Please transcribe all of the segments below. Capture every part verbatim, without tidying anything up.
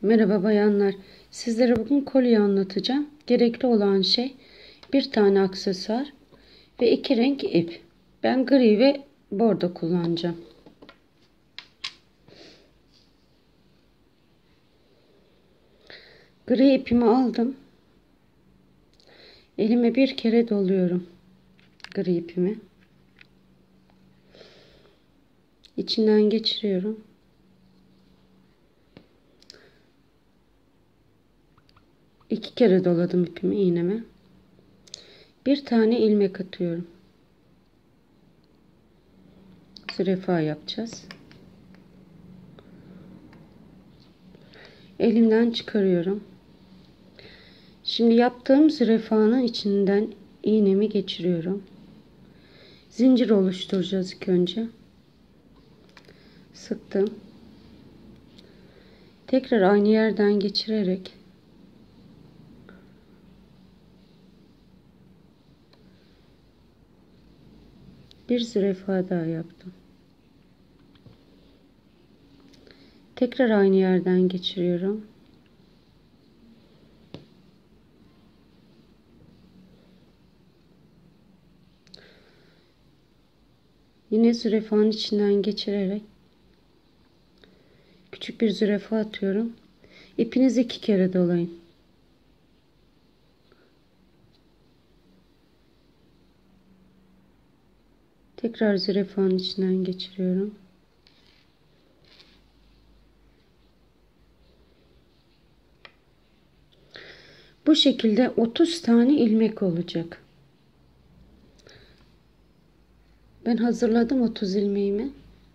Merhaba bayanlar. Sizlere bugün kolye anlatacağım. Gerekli olan şey bir tane aksesuar ve iki renk ip. Ben gri ve bordo kullanacağım. Gri ipimi aldım. Elime bir kere doluyorum gri ipimi. İçinden geçiriyorum. İki kere doladım ipimi iğneme. Bir tane ilmek atıyorum. Zürafa yapacağız. Elimden çıkarıyorum. Şimdi yaptığım zürafanın içinden iğnemi geçiriyorum. Zincir oluşturacağız ilk önce. Sıktım. Tekrar aynı yerden geçirerek bir zürafa daha yaptım. Tekrar aynı yerden geçiriyorum. Yine zürafanın içinden geçirerek küçük bir zürafa atıyorum. İpinizi iki kere dolayın. Tekrar zürafanın içinden geçiriyorum. Bu şekilde otuz tane ilmek olacak. Ben hazırladım otuz ilmeğimi.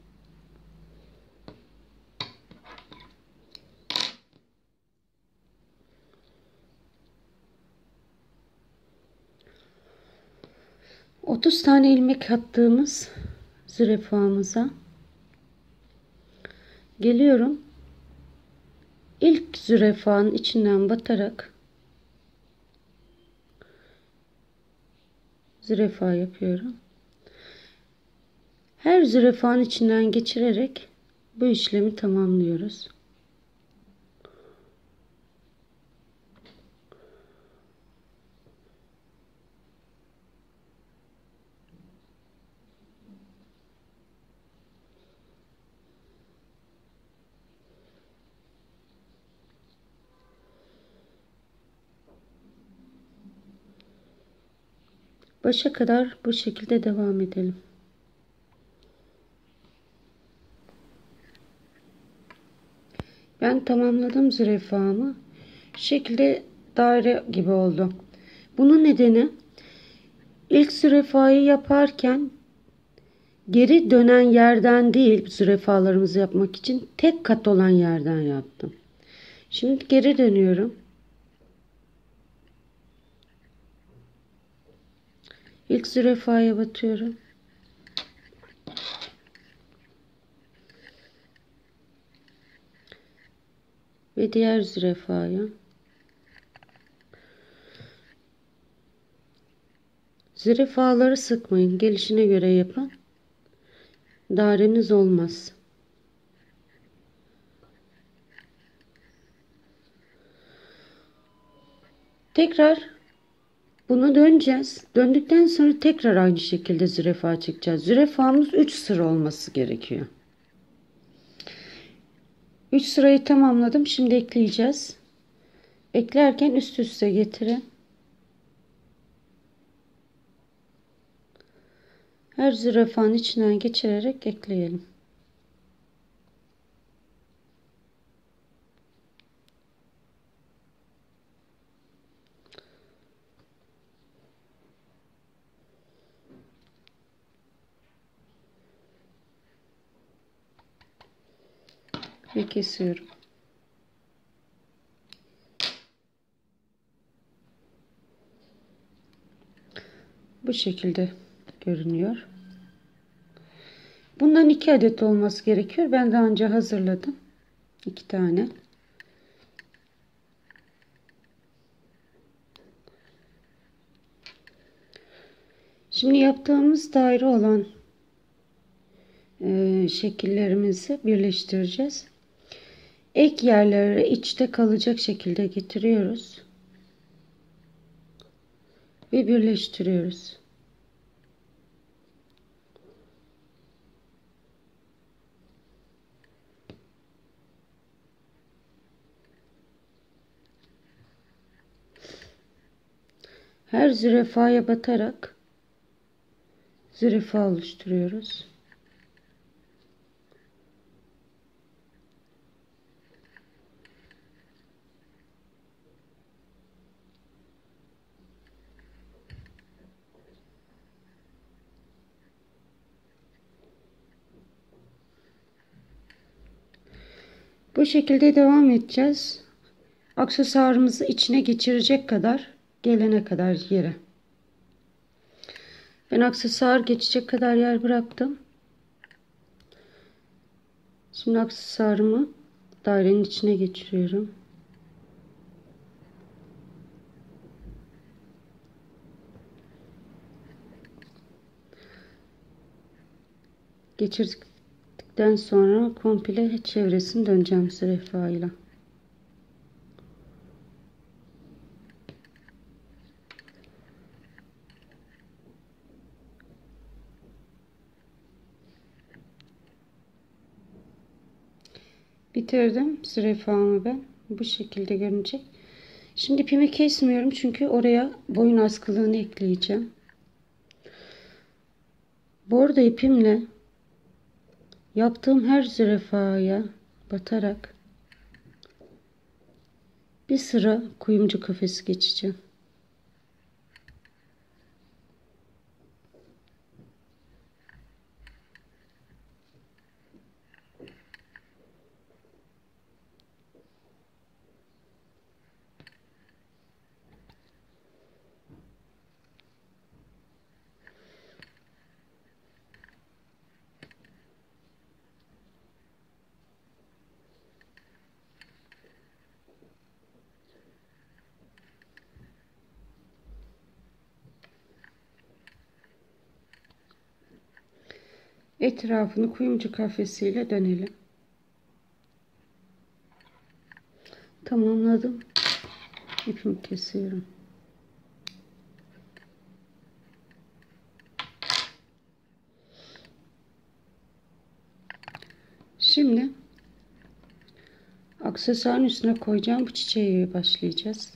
otuz tane ilmek attığımız zürafamıza geliyorum. İlk zürafanın içinden batarak zürafa yapıyorum. Her zürafanın içinden geçirerek bu işlemi tamamlıyoruz. Başa kadar bu şekilde devam edelim. Ben tamamladım zürafamı. Şu şekilde daire gibi oldu. Bunun nedeni ilk zürafayı yaparken geri dönen yerden değil, zürafalarımızı yapmak için tek kat olan yerden yaptım. Şimdi geri dönüyorum. İlk zürafaya batıyorum. Ve diğer zürafaya. Zürafaları sıkmayın. Gelişine göre yapın. Daireniz olmaz. Tekrar bunu döneceğiz. Döndükten sonra tekrar aynı şekilde zürafa çekeceğiz. Zürafamız üç sıra olması gerekiyor. üç sırayı tamamladım. Şimdi ekleyeceğiz. Eklerken üst üste getirin. Her zürafanın içinden geçirerek ekleyelim. Ve kesiyorum. Bu şekilde görünüyor. Bundan iki adet olması gerekiyor. Ben daha önce hazırladım. iki tane. Şimdi yaptığımız daire olan e, şekillerimizi birleştireceğiz. ek yerlere içte kalacak şekilde getiriyoruz ve birleştiriyoruz. Her zürafaya batarak zürafa oluşturuyoruz. Bu şekilde devam edeceğiz. Aksesuarımızı içine geçirecek kadar gelene kadar yere. Ben aksesuar geçecek kadar yer bıraktım. Şimdi aksesuarımı dairenin içine geçiriyorum. Geçirdikten sonra komple çevresini döneceğim zürafa ile. Bitirdim zürafamı ben. Bu şekilde görünecek. Şimdi ipimi kesmiyorum çünkü oraya boyun askılığını ekleyeceğim. Bordo ipimle yaptığım her zürafaya batarak bir sıra kuyumcu kafesi geçeceğim. Etrafını kuyumcu kafesiyle dönelim. Tamamladım. İpimi kesiyorum. Şimdi aksesuarın üstüne koyacağım bu çiçeğe başlayacağız.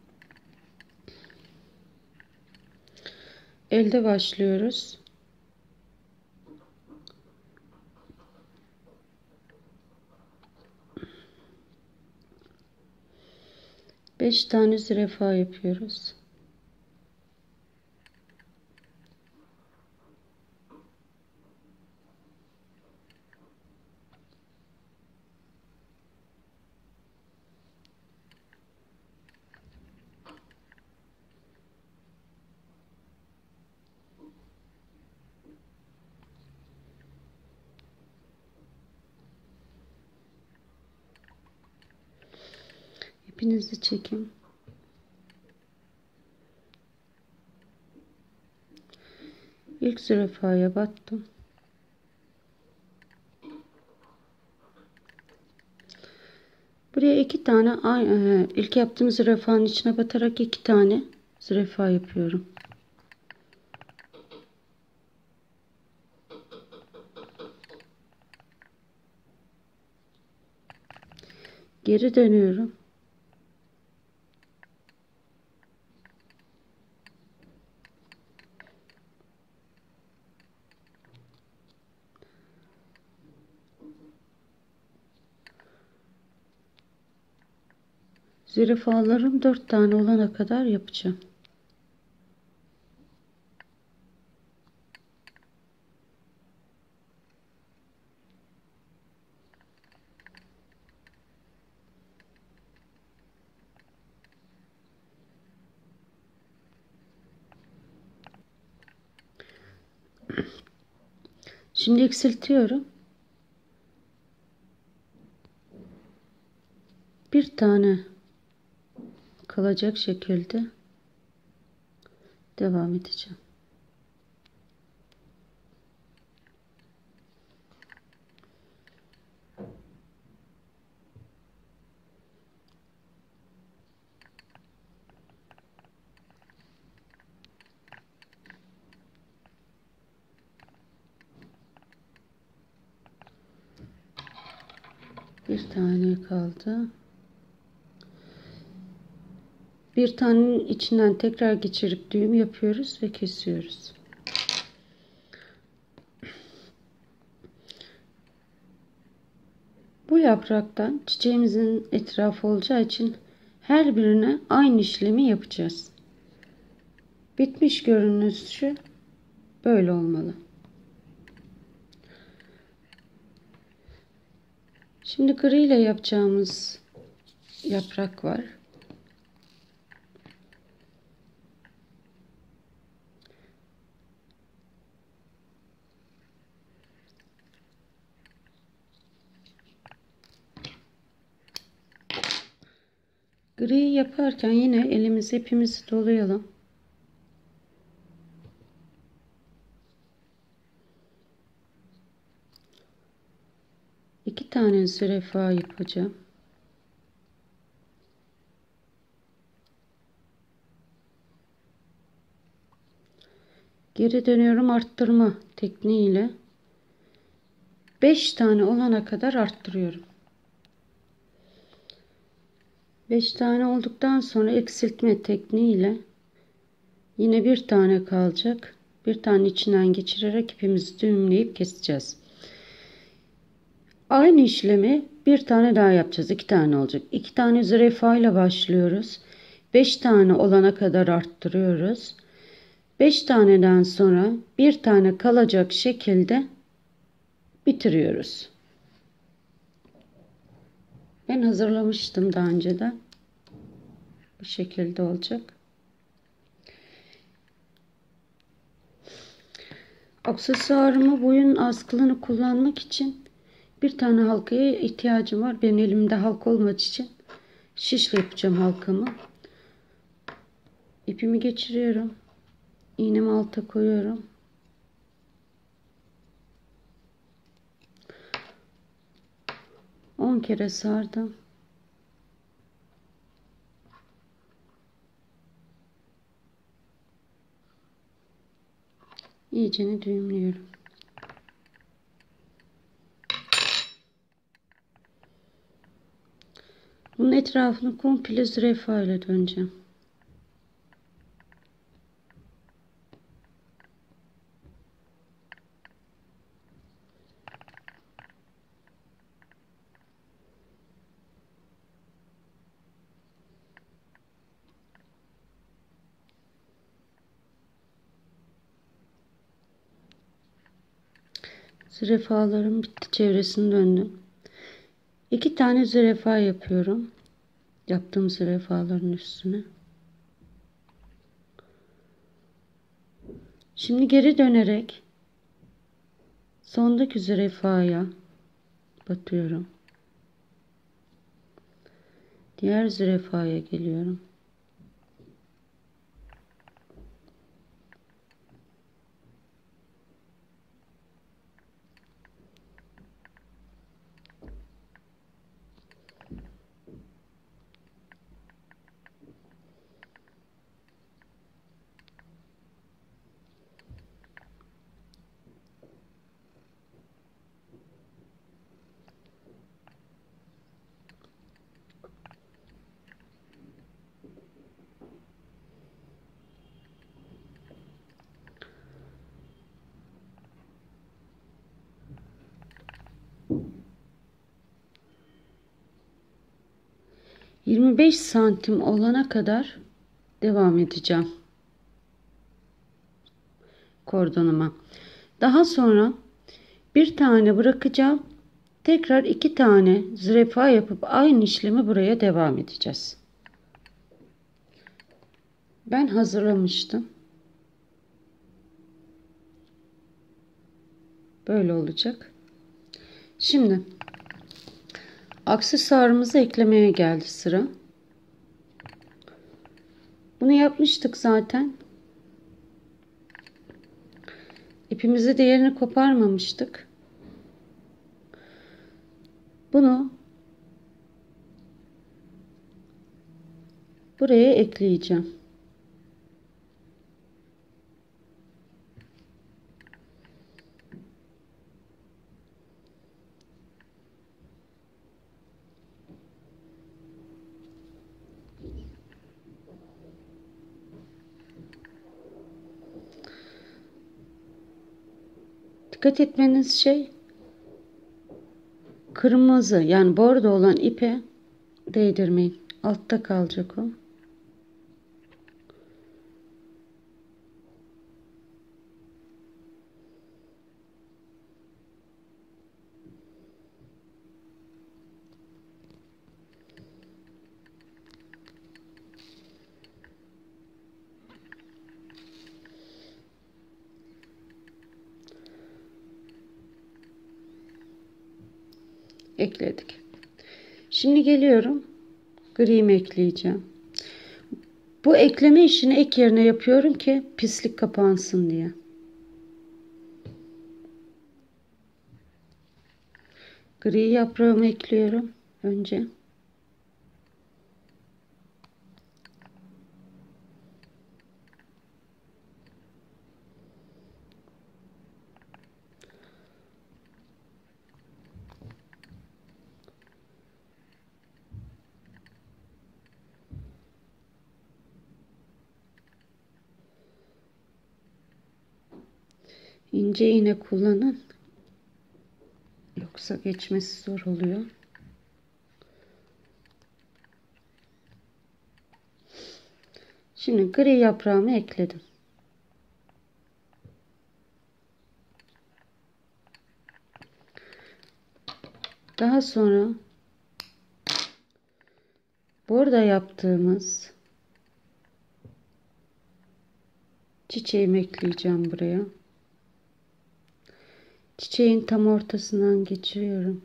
Elde başlıyoruz. beş tane zürafa yapıyoruz. İpinizi çekin. İlk zürafaya battım. Buraya iki tane ilk yaptığım zürafanın içine batarak iki tane zürafa yapıyorum. Geri dönüyorum. Zürafalarım dört tane olana kadar yapacağım. Şimdi eksiltiyorum. Bir tane kalacak şekilde devam edeceğim. Bir tane kaldı. Bir tanenin içinden tekrar geçirip düğüm yapıyoruz ve kesiyoruz. Bu yapraktan çiçeğimizin etrafı olacağı için her birine aynı işlemi yapacağız. Bitmiş görünüşü böyle olmalı. Şimdi gri ile yapacağımız yaprak var. Gri yaparken yine elimizi ipimizi dolayalım. İki tane zürafa yapacağım. Geri dönüyorum arttırma tekniğiyle. beş tane olana kadar arttırıyorum. beş tane olduktan sonra eksiltme tekniğiyle yine bir tane kalacak. Bir tane içinden geçirerek ipimizi düğümleyip keseceğiz. Aynı işlemi bir tane daha yapacağız. iki tane olacak. iki tane zürafa ile başlıyoruz. beş tane olana kadar arttırıyoruz. beş taneden sonra bir tane kalacak şekilde bitiriyoruz. Ben hazırlamıştım daha önceden. Bu şekilde olacak. Aksesuarımı, boyun askılığını kullanmak için bir tane halkaya ihtiyacım var. Benim elimde halka olmadığı için şişle yapacağım halkamı. İpimi geçiriyorum. İğnemi alta koyuyorum. on kere sardım. İyicene düğümlüyorum. Bunun etrafını komple zürafa ile döneceğim. Zürafalarım bitti. Çevresini döndüm. İki tane zürafa yapıyorum. Yaptığım zürafaların üstüne. Şimdi geri dönerek sondaki zürafaya batıyorum. Diğer zürafaya geliyorum. yirmi beş santim olana kadar devam edeceğim kordonuma. Daha sonra bir tane bırakacağım. Tekrar iki tane zürafa yapıp aynı işlemi buraya devam edeceğiz. Ben hazırlamıştım. Böyle olacak. Şimdi aksesuarımızı eklemeye geldi sıra. Bunu yapmıştık zaten. İpimizi de yerini koparmamıştık. Bunu buraya ekleyeceğim. Dikkat etmeniz şey, kırmızı yani bordo olan ipe değdirmeyin. Altta kalacak o. Ekledik. Şimdi geliyorum. Grimi ekleyeceğim. Bu ekleme işini ek yerine yapıyorum ki pislik kapansın diye. Gri yaprağımı ekliyorum önce. İnce iğne kullanın. Yoksa geçmesi zor oluyor. Şimdi gri yaprağımı ekledim. Daha sonra burada yaptığımız çiçeğimi ekleyeceğim buraya. Çiçeğin tam ortasından geçiriyorum.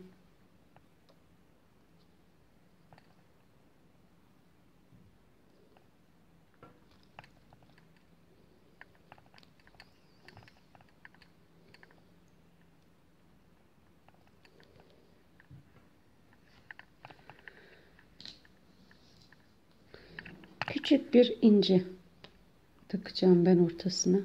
Küçük bir inci takacağım ben ortasına.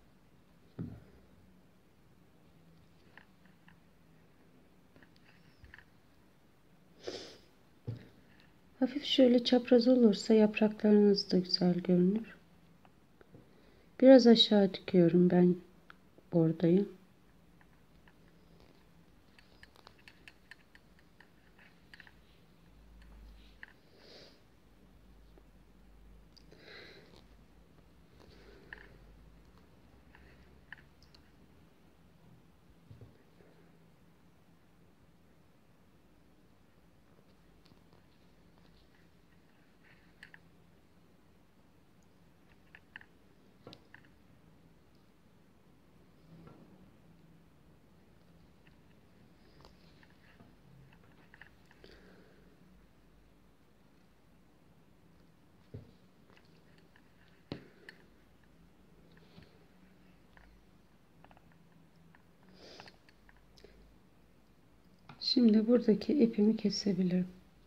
Hafif şöyle çapraz olursa yapraklarınız da güzel görünür. Biraz aşağı dikiyorum ben bordayı. Şimdi buradaki ipimi kesebilirim.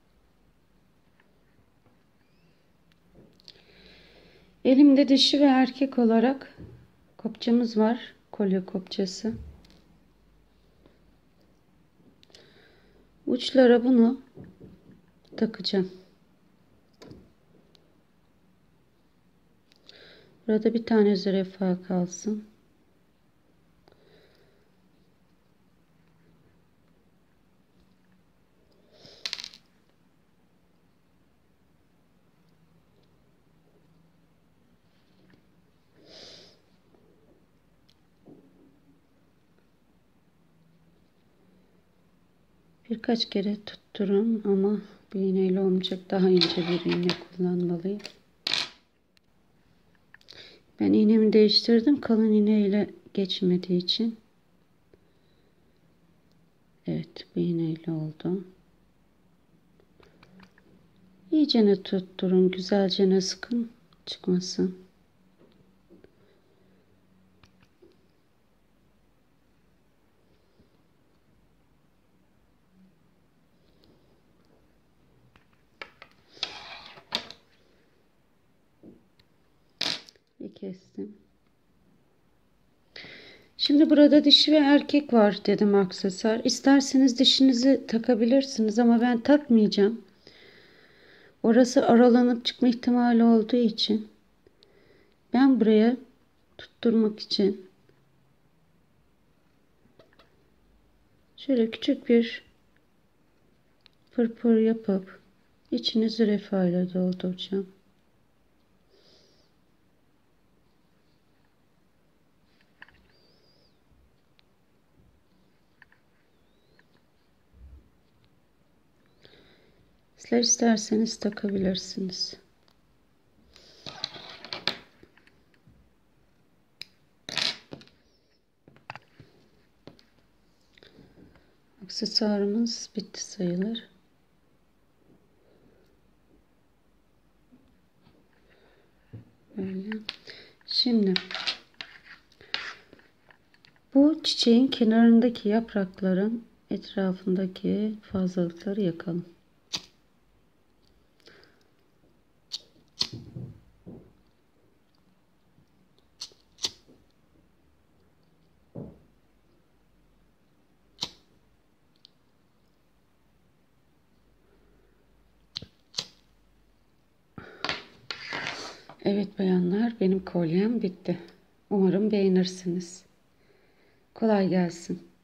Elimde dişi ve erkek olarak kopçamız var. Kolye kopçası. Uçlara bunu takacağım. Burada bir tane zürafa kalsın. Birkaç kere tutturun ama bir iğneyle olmayacak. Daha ince bir iğne kullanmalıyım. Ben iğnemi değiştirdim. Kalın iğneyle geçmediği için. Evet, bir iğneyle oldu. İyicene tutturun. Güzelce sıkın. Çıkmasın. Ve kestim. Şimdi burada dişi ve erkek var dedim aksesuar. İsterseniz dişinizi takabilirsiniz ama ben takmayacağım. Orası aralanıp çıkma ihtimali olduğu için ben buraya tutturmak için Şöyle küçük bir pırpır yapıp içini zürafa ile dolduracağım. Sizler isterseniz takabilirsiniz. Aksesuarımız bitti sayılır. Böyle. Şimdi bu çiçeğin kenarındaki yaprakların etrafındaki fazlalıkları yakalım. Evet bayanlar, benim kolyem bitti. Umarım beğenirsiniz. Kolay gelsin.